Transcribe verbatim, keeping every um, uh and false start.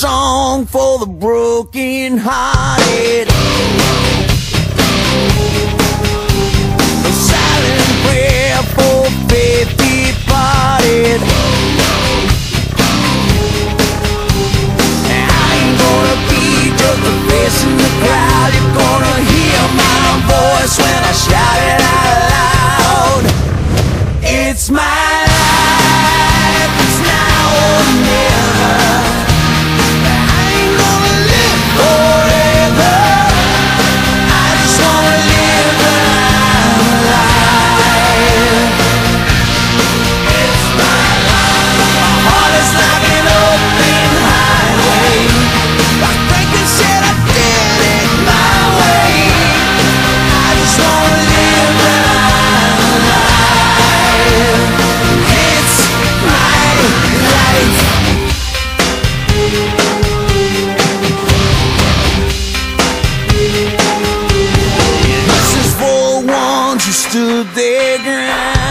song for the broken hearted, a silent prayer for faith departed. I ain't gonna be just a face in the crowd. You're gonna hear my voice when I shout it out loud. It's my life, it's now or never. I ain't gonna live forever. I just wanna live when I'm alive. It's my life. My heart is like an open highway. Like Franklin said, I did it my way. I just wanna live when I'm alive. It's my life. This is for the ones who stood their ground.